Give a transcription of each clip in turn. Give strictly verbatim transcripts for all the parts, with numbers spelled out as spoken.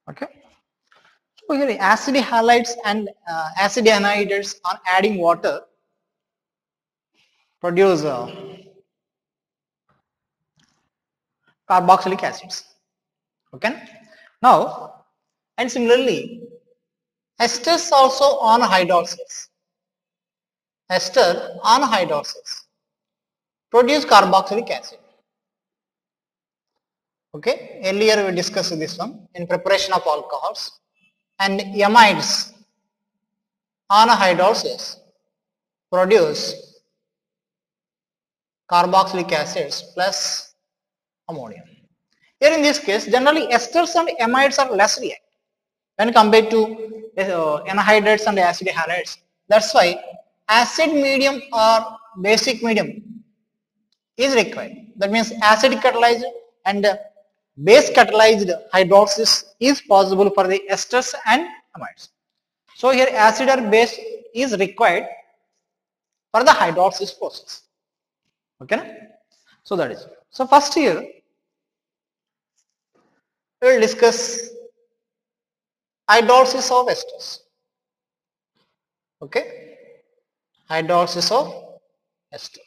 Okay. So here acid halides and uh, acid anhydrides on adding water produce uh, carboxylic acids. Okay. Now, and similarly, esters also on hydrolysis. Ester on hydrolysis produce carboxylic acid. Okay. Earlier we discussed this one in preparation of alcohols, and amides on hydrolysis produce carboxylic acids plus ammonium. Here in this case, generally esters and amides are less reactive when compared to uh, anhydrides and acid halides. That's why acid medium or basic medium is required. That means acid catalyzed and uh, base catalyzed hydrolysis is possible for the esters and amides. So here acid or base is required for the hydrolysis process. Okay. So that is. So first here we will discuss hydrolysis of esters. Okay. Hydrolysis of ester.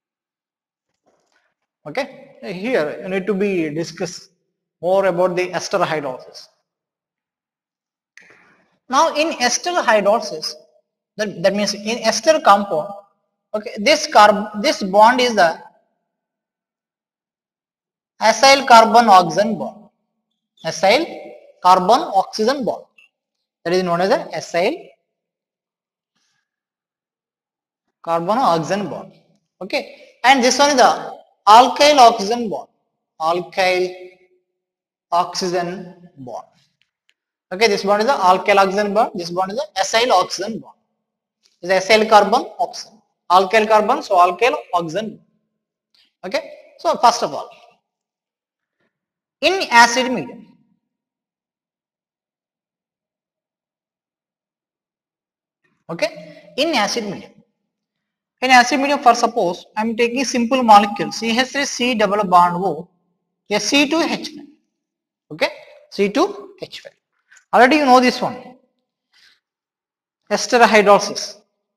Okay. Here you need to be discuss more about the ester hydrolysis. Now in ester hydrolysis, that, that means in ester compound, okay, this carb this bond is the acyl carbon oxygen bond. Acyl carbon oxygen bond. That is known as the acyl carbon oxygen bond. Okay. And this one is the alkyl oxygen bond. Alkyl oxygen bond. Okay, this bond is the alkyl oxygen bond. This bond is the acyl oxygen bond. This is acyl carbon oxygen. Alkyl carbon, so alkyl oxygen. Okay. So first of all, in acid medium, okay, in acid medium, in acid medium, for suppose I am taking simple molecule C H three C double bond O, a C two H five. Okay, C two H five. Already you know this one. Ester hydrolysis.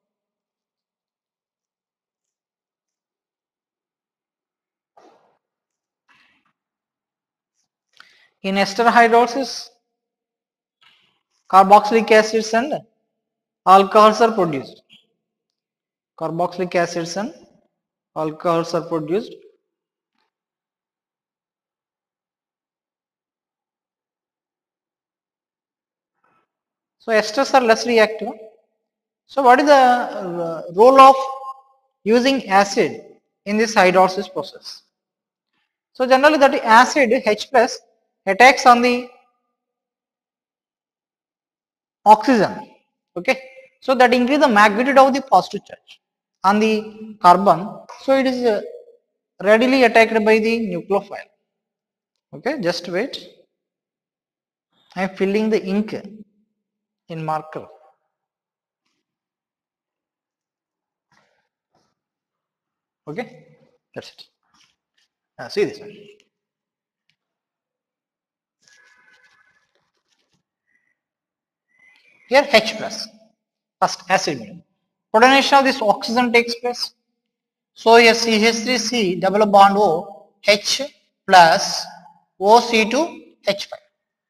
In ester hydrolysis, carboxylic acids and alcohols are produced. Carboxylic acids and alcohols are produced. So esters are less reactive. So what is the uh, role of using acid in this hydrolysis process? So generally that acid H plus attacks on the oxygen. Okay. So that increase the magnitude of the positive charge on the carbon. So it is uh, readily attacked by the nucleophile. Okay, just wait. I am filling the ink in marker. Okay, that's it. Uh, see this one. Here H plus, first acid medium. Protonation of this oxygen takes place. So here C H three C double bond O H plus O C two H five.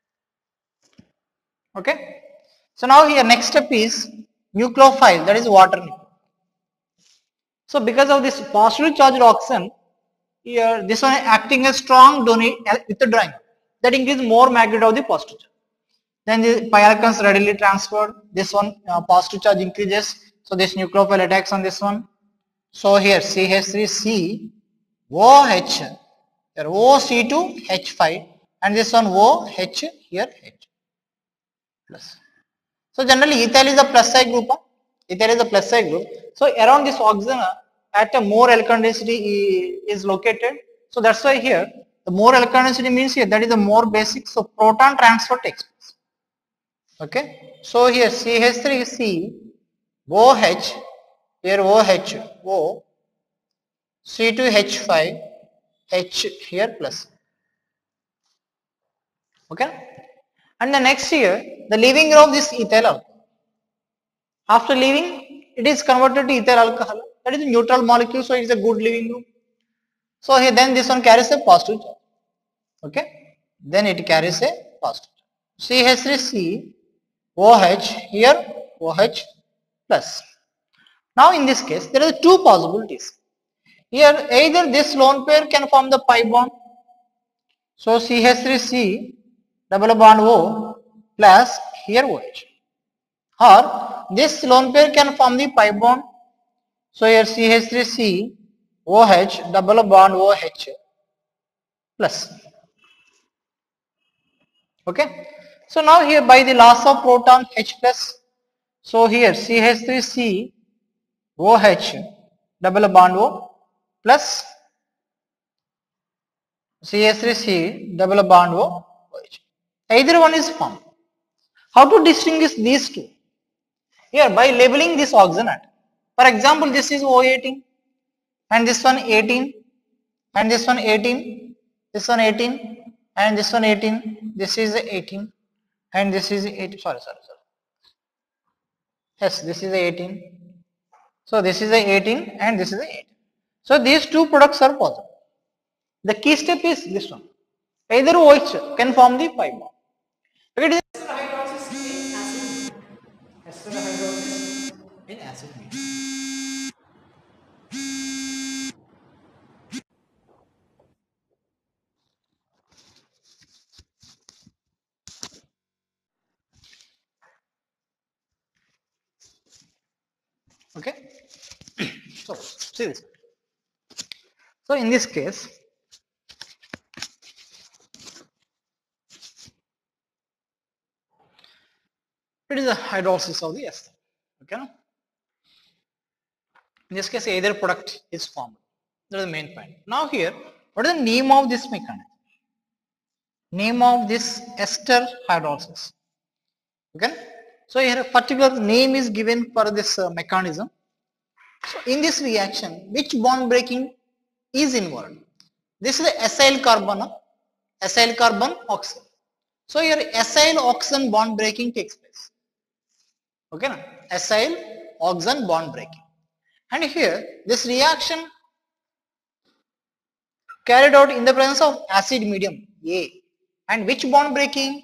Okay. So now here next step is nucleophile, that is water. So because of this positively charged oxygen, here this one acting as strong donate withdrawing, that increases more magnitude of the positive charge. Then the pi electrons readily transferred. This one uh, positive charge increases, so this nucleophile attacks on this one. So here C H three C O H, here O C two H five, and this one O H, here H plus. So generally ethyl is a plus side group. Ethyl is a plus side group. So around this oxygen at a more electron density is located. So that's why here the more electron density means here that is the more basic. So proton transfer takes place. Okay. So here C H three C O H, here O H O, C two H five H here plus. Okay. And the next here, the leaving group of this ethyl alcohol. After leaving, it is converted to ethyl alcohol. That is a neutral molecule, so it is a good leaving group. So here then this one carries a positive charge. Okay, then it carries a positive charge. C H three C OH here OH plus. Now in this case there are two possibilities. Here either this lone pair can form the pi bond. So C H three C double bond O plus here OH, or this lone pair can form the pi bond. So here C H three C OH double bond OH plus. Okay, so now here by the loss of proton H plus, so here C H three C OH double bond O plus C H three C double bond O OH. Either one is formed. How to distinguish these two? Here by labeling this oxygen atom. For example, this is O eighteen and this one eighteen and this one eighteen, this one eighteen and this one eighteen, this is eighteen and this is eight. Sorry, sorry, sorry. Yes, this is eighteen. So this is a eighteen and this is a eighteen. So these two products are positive. The key step is this one. Either OH can form the pi bond. It is ester hydrolysis in acid medium. Okay. So see this. So in this case, it is a hydrolysis of the ester. Okay. In this case, either product is formed. That is the main point. Now here, what is the name of this mechanism? Name of this ester hydrolysis. Okay. So here a particular name is given for this uh, mechanism. So in this reaction, which bond breaking is involved? This is the acyl carbon, acyl carbon oxygen. So here acyl oxygen bond breaking takes place. Okay, na? Acyl oxygen bond breaking. And here this reaction carried out in the presence of acid medium A. And which bond breaking?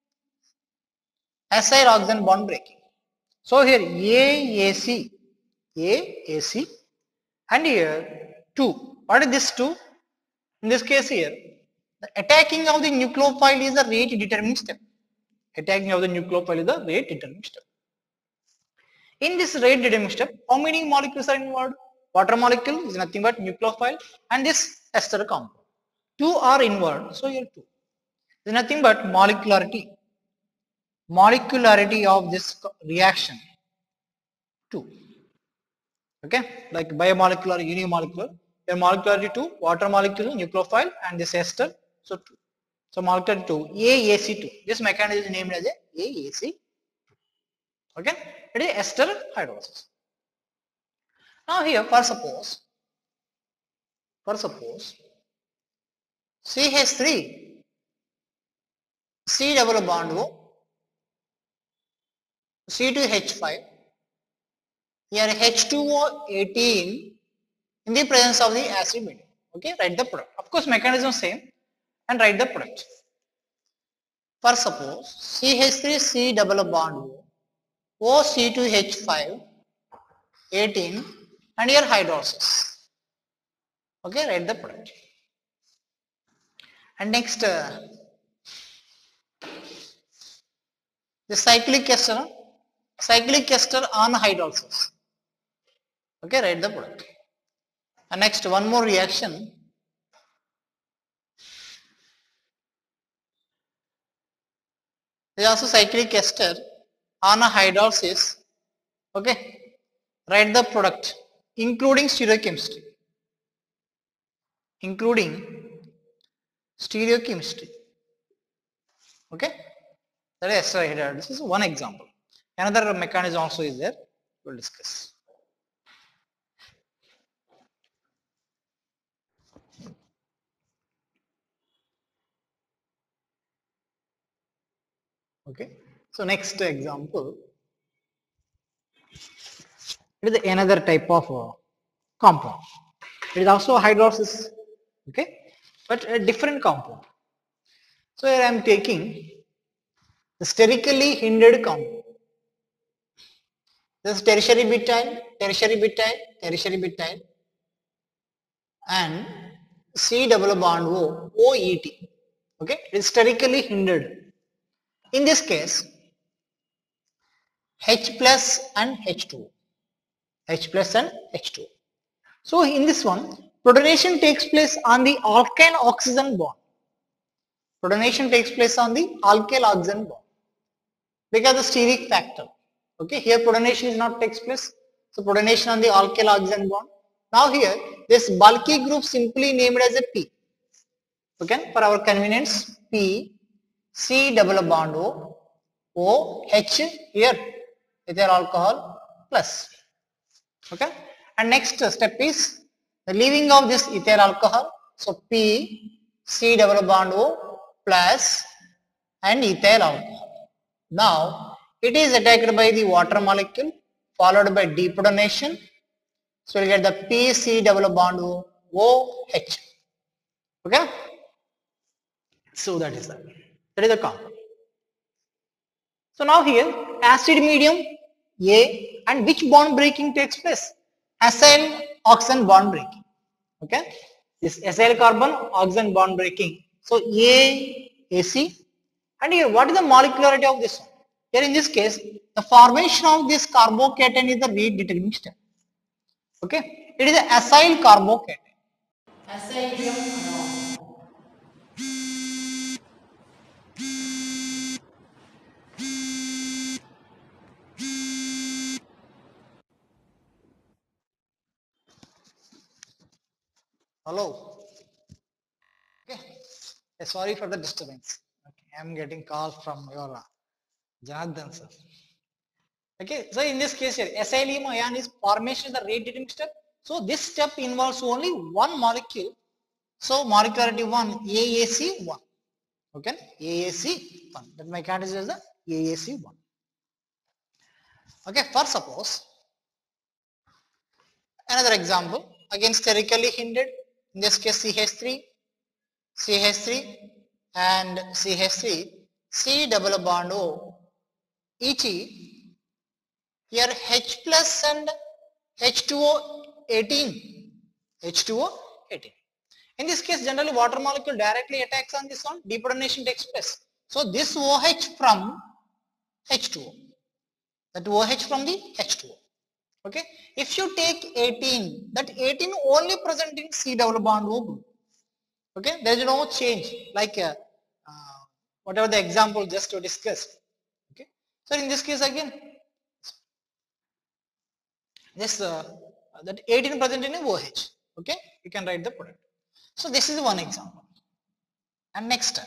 Acyl oxygen bond breaking. So here A A C, A A C, and here two. What is this two? In this case here, the attacking of the nucleophile is the rate determining step. Attacking of the nucleophile is the rate determining step. In this rate determining step, how many molecules are involved? Water molecule is nothing but nucleophile and this ester compound. Two are involved, so here two. It is nothing but molecularity. Molecularity of this reaction two. Okay, like biomolecular, unimolecular. Your molecularity two, water molecule, nucleophile, and this ester, so two. So molecularity two, A A C two. This mechanism is named as a A A C. Okay, it is ester hydrolysis. Now here, for suppose, for suppose, C H three, C double bond O, C two H five, here H two O eighteen in the presence of the acid medium. Okay, write the product. Of course, mechanism same and write the product. For suppose C H three C double bond O, O C two H five, eighteen, and here hydrolysis. Okay, write the product. And next, uh, the cyclic ester, cyclic ester on hydrolysis. Okay, write the product. And next, one more reaction. There is also cyclic ester on a hydrolysis. Okay, write the product, including stereochemistry. Including stereochemistry. Okay, that is ester hydrolysis. This is one example. Another mechanism also is there. We will discuss. Okay. So next example, it is another type of uh, compound. It is also hydrolysis, okay, but a different compound. So here I am taking the sterically hindered compound. This is tertiary butyl, tertiary butyl, tertiary butyl, and C double bond O, O E T. Okay, it is sterically hindered. In this case, H plus and H two. H plus and H two. So in this one, protonation takes place on the alkyl oxygen bond. Protonation takes place on the alkyl oxygen bond because the steric factor. Okay, here protonation is not takes place. So protonation on the alkyl oxygen bond. Now here this bulky group simply named as a P. Okay, for our convenience, P, C double bond O, O, H here, ethyl alcohol plus. Okay, and next step is the leaving of this ethyl alcohol. So P, C double bond O plus and ethyl alcohol. Now it is attacked by the water molecule followed by deprotonation. So we get the P C double bond O, OH. Okay. So that is that. That is the compound. So now here acid medium A, and which bond breaking takes place? Acyl oxygen bond breaking. Okay. This acyl carbon oxygen bond breaking. So A, AC, and here what is the molecularity of this one? Here in this case, the formation of this carbocation is the rate determining step. Okay, it is an acyl carbocation. Acyl. Hello. Okay. Uh, Sorry for the disturbance. Okay, I am getting call from your uh, Janardhan sir. Okay, so in this case here, acyl ion is formation of the rate determining step. So this step involves only one molecule. So molecularity one, A A C one. Okay, A A C one. That my characteristic is the A A C one. Okay, for suppose another example, again sterically hindered. In this case C H three, C H three and C H three, C double bond O, E T, here H plus and H two O eighteen, H two O eighteen. In this case, generally water molecule directly attacks on this one, deprotonation takes place. So this OH from H two O, that OH from the H two O. Okay, if you take eighteen, that eighteen only present in C double bond O group. Okay, there is no change like uh, uh, whatever the example just to discuss. Okay, so in this case again, this uh, that eighteen present in OH. Okay, you can write the product. So this is one example. And next,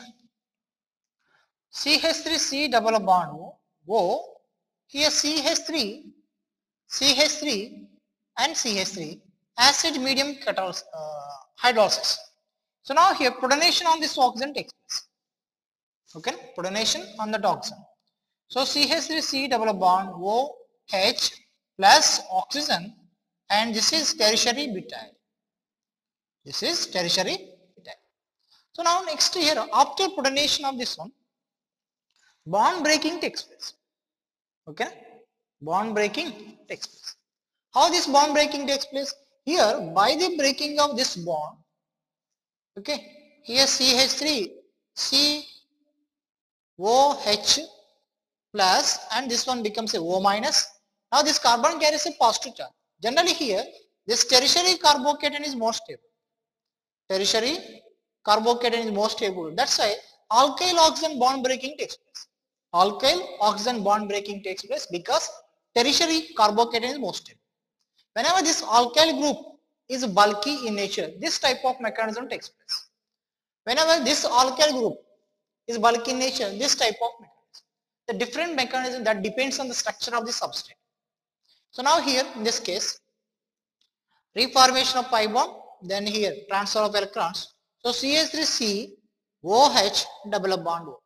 C H three C double bond O, O here C H three, C H three and C H three acid medium catalysis, uh, hydrolysis. So now here protonation on this oxygen takes place. Okay, protonation on the oxygen. So C H three C double bond O H plus oxygen, and this is tertiary butyl. This is tertiary butyl. So now next here, after protonation of this one, bond breaking takes place. Okay, bond breaking takes place. How this bond breaking takes place? Here by the breaking of this bond, okay, here C H three C O H plus and this one becomes a O minus. Now this carbon carries a positive charge. Generally here this tertiary carbocation is more stable. Tertiary carbocation is more stable. That's why alkyl oxygen bond breaking takes place. Alkyl oxygen bond breaking takes place because tertiary carbocation is more stable. Whenever this alkyl group is bulky in nature, this type of mechanism takes place. Whenever this alkyl group is bulky in nature, this type of mechanism. The different mechanism that depends on the structure of the substrate. So now here in this case, reformation of pi bond, then here transfer of electrons. So C H three C O H double bond O.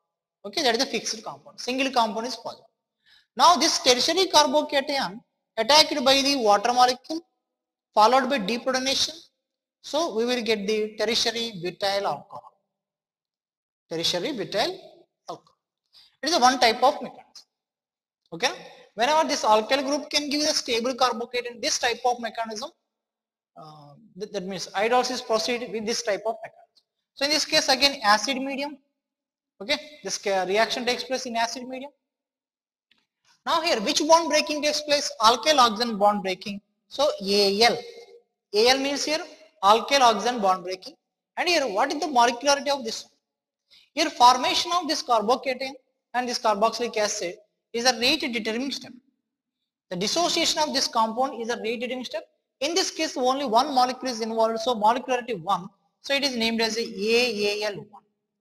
Okay, that is a fixed compound. Single compound is positive. Now this tertiary carbocation attacked by the water molecule followed by deprotonation. So we will get the tertiary butyl alcohol. Tertiary butyl alcohol. It is a one type of mechanism. Okay. Whenever this alkyl group can give a stable carbocation, this type of mechanism, uh, that, that means hydrolysis proceed with this type of mechanism. So in this case again acid medium. Okay, this reaction takes place in acid medium. Now here which bond breaking takes place? Alkyl oxygen bond breaking. So A L. A L means here alkyl oxygen bond breaking. And here what is the molecularity of this? Here formation of this carbocation and this carboxylic acid is a rate determining step. The dissociation of this compound is a rate determining step. In this case only one molecule is involved, so molecularity one. So it is named as a A A L one.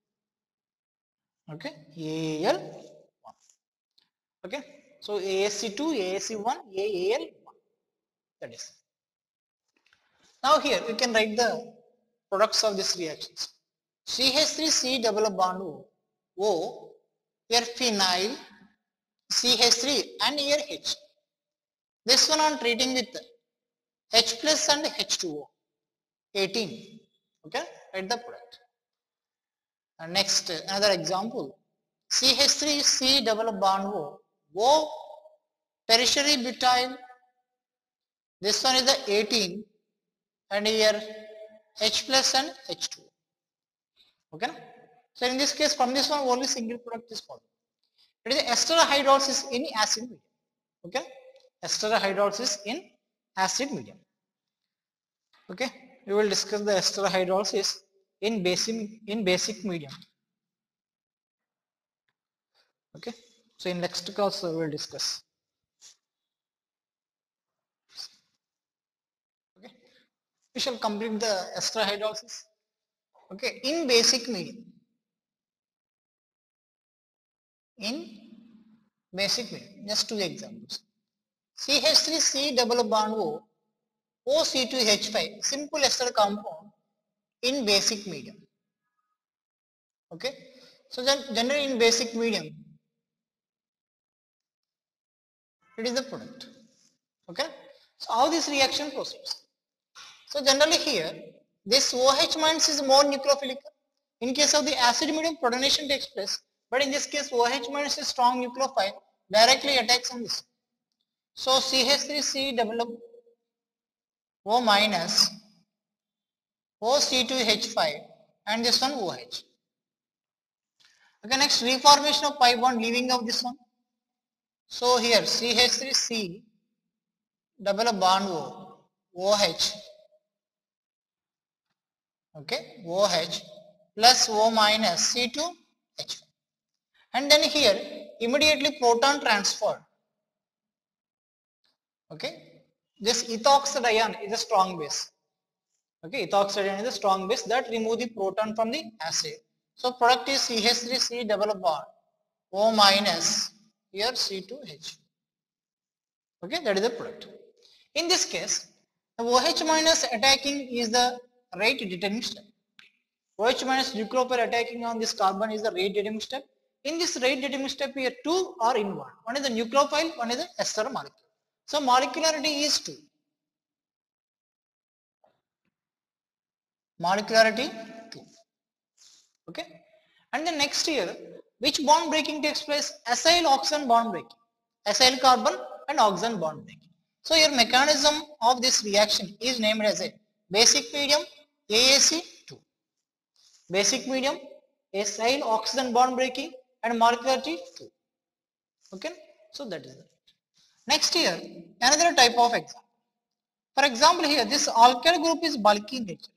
Okay, A A L one. Okay, so A A C two, A A C one, A A L one. That is. Now here you can write the products of these reactions. C H three C double bond O, O, here phenyl, C H three and here H. This one on treating with H plus and H two O, eighteen. Okay, write the product. And next another example, C H three C double bond O, O tertiary butyl. This one is the eighteen and here H plus and H two. Okay. So in this case from this one only single product is possible. It is ester hydrolysis in acid medium. Okay. Ester hydrolysis in acid medium. Okay. We will discuss the ester hydrolysis in basic in basic medium. Okay. So in next class we will discuss. Okay. We shall complete the ester hydrolysis. Okay. In basic medium. In basic medium. Just two examples. C H three C double bond O, O C two H five, simple ester compound in basic medium. Okay. So then generally in basic medium, it is the product. Okay. So how this reaction proceeds? So generally here, this OH minus is more nucleophilic. In case of the acid medium, protonation takes place. But in this case, OH minus is strong nucleophile, directly attacks on this. So C H three C double O minus, O C two H five and this one OH. Okay, next reformation of pi bond leaving of this one. So here C H three C double bond O, OH, okay, OH plus O minus C two H five. And then here immediately proton transferred. Okay, this ethoxide ion is a strong base. Okay, ethoxide ion is a strong base that remove the proton from the acid. So product is C H three C double bond O minus here C two H. Okay, that is the product. In this case, the OH minus attacking is the rate determining step. OH minus nucleophile attacking on this carbon is the rate determining step. In this rate determining step here two are involved. One is the nucleophile, one is the ester molecule. So molecularity is two. Molecularity two. Okay. And then next here, which bond breaking takes place? Acyl oxygen bond breaking. Acyl carbon and oxygen bond breaking. So your mechanism of this reaction is named as a basic medium A A C two. Basic medium acyl oxygen bond breaking and molecularity two. Okay. So that is it. Next here, another type of example. For example here, this alkyl group is bulky in nature.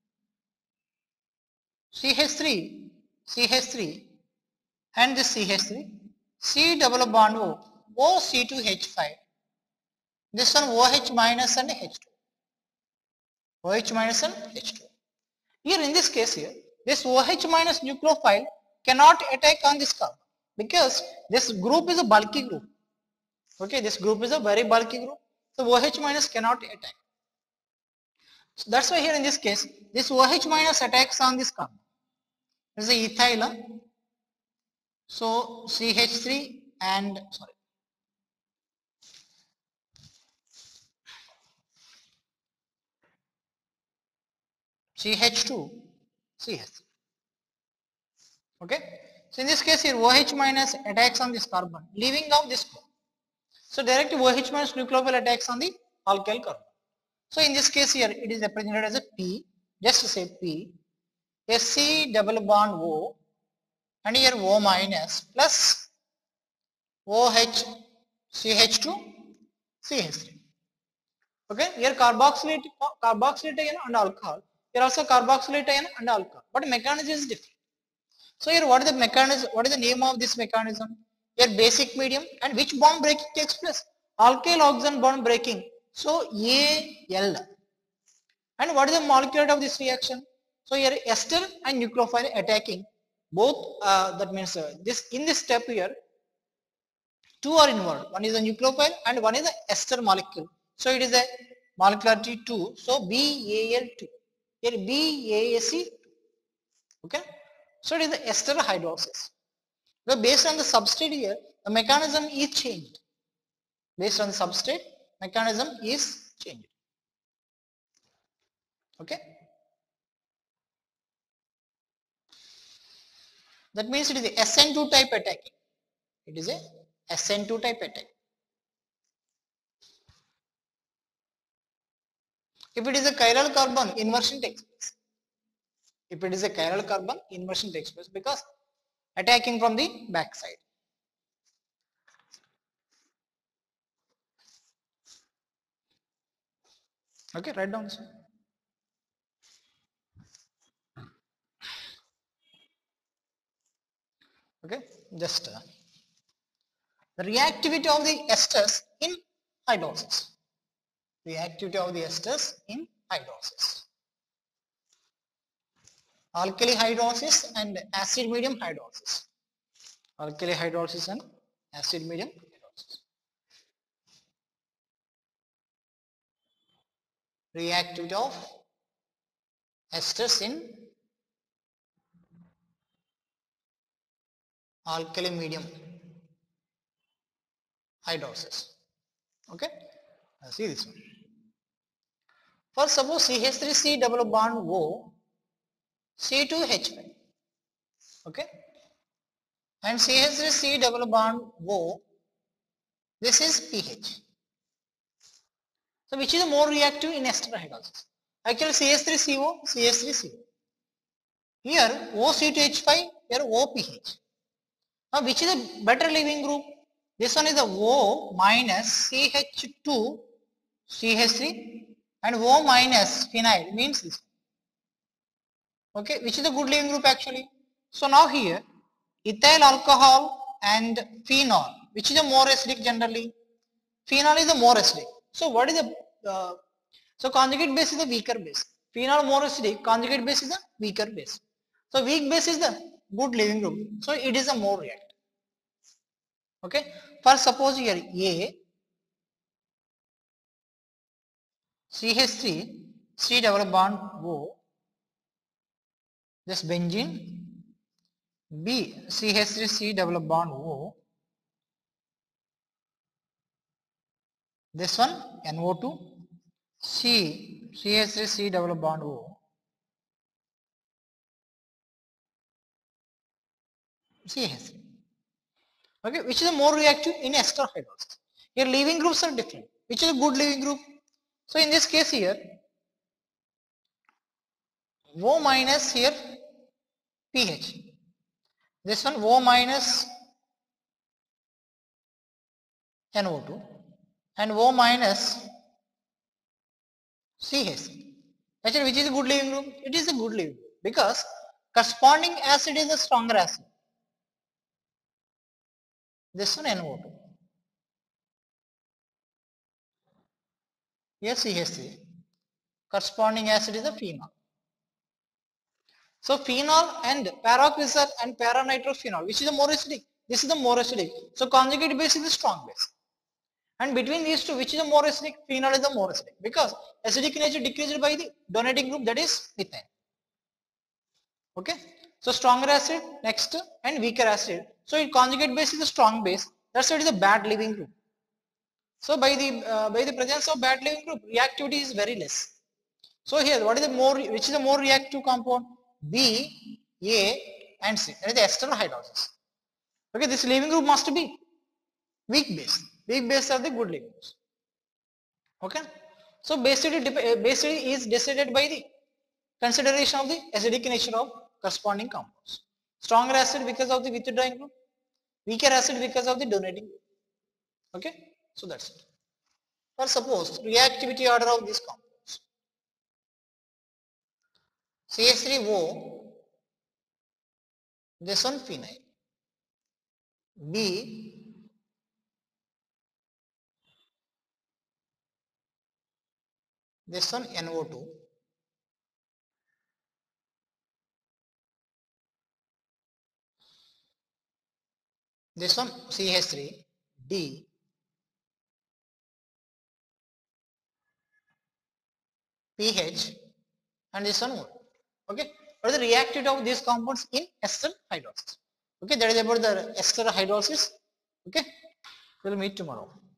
C H three, C H three and this C H three, C double bond O, O C two H five. This one OH minus and H two. OH minus and H two. Here in this case here, this OH minus nucleophile cannot attack on this carbon because this group is a bulky group. Okay, this group is a very bulky group. So OH minus cannot attack. So that's why here in this case, this OH minus attacks on this carbon. This is a ethyl. So C H three and sorry C H two C H three. Okay. So in this case here OH minus attacks on this carbon, leaving out this group. So directly OH minus nucleophile attacks on the alkyl carbon. So in this case here it is represented as a P, just say P, a C double bond O, and here O minus plus OH C H two C H three. Okay, here carboxylate carboxylate ion and alcohol. Here also carboxylate ion and alcohol, but mechanism is different. So here what is the mechanism? What is the name of this mechanism? Here basic medium, and which bond breaking takes place? Alkyl oxygen bond breaking. So A L. And what is the molecular weight of this reaction? So here ester and nucleophile attacking both. Uh, that means uh, this in this step here two are involved. One is a nucleophile and one is a ester molecule. So it is a molecularity two. So B A L two. Here B A C two. Okay. So it is the ester hydrolysis. But based on the substrate here, the mechanism is changed. Based on the substrate, mechanism is changed. Okay. That means it is a S N two type attacking. It is a S N two type attack. If it is a chiral carbon, inversion takes place. If it is a chiral carbon, inversion takes place because attacking from the back side. Okay, write down this one. Okay, just uh, the reactivity of the esters in hydrolysis. Reactivity of the esters in hydrolysis. Alkali hydrolysis and acid medium hydrolysis. Alkali hydrolysis and acid medium hydrolysis. Reactivity of esters in alkali medium hydrolysis. Okay, now see this one. First, suppose C H three C double bond O, C two H five. Okay, and C H three C double bond O, this is pH. So which is more reactive in ester hydrolysis? Actually C H three C O, C H three C O. Here O C two H five, here O P H. Now which is a better leaving group? This one is the O minus C H two C H three and O minus phenyl means this. Okay, which is a good leaving group actually. So now here ethyl alcohol and phenol, which is a more acidic generally? Phenol is the more acidic. So what is the uh, so conjugate base is the weaker base. Phenol more acidic, conjugate base is the weaker base. So weak base is the good leaving group. So it is a more reactive. Okay. First suppose here A C H three C double bond O, this benzene, B C H three C double bond O, this one N O two, C C H three C double bond O, C H three. Okay, which is a more reactive in ester hydrolysis? Here leaving groups are different. Which is a good leaving group? So in this case here O minus here pH. This one O minus N O two and O minus C H. Actually, which is a good leaving group? It is a good leaving group because corresponding acid is a stronger acid. This one N O two. Here C H three. Corresponding acid is a phenol. So phenol and paroxysal and paranitrophenol, which is the more acidic? This is the more acidic. So conjugate base is the strong base. And between these two, which is the more acidic? Phenol is the more acidic because acidic nature decreased by the donating group, that is methane. Okay. So stronger acid next and weaker acid. So in conjugate base is a strong base. That's why it is a bad leaving group. So by the uh, by the presence of bad leaving group, reactivity is very less. So here, what is the more, which is the more reactive compound? B, A, and C. That is the ester hydrolysis. Okay, this leaving group must be weak base. Weak base are the good leaving groups. Okay. So basically, basically is decided by the consideration of the acidic nature of corresponding compounds. Stronger acid because of the withdrawing group, weaker acid because of the donating group. Okay. So that's it. Or suppose reactivity order of these compounds. C H three O, this one phenyl. B, this one N O two. This one C H three, D, pH, and this one O. Okay. What is the reactivity of these compounds in ester hydrolysis? Okay, that is about the ester hydrolysis. Okay, we will meet tomorrow.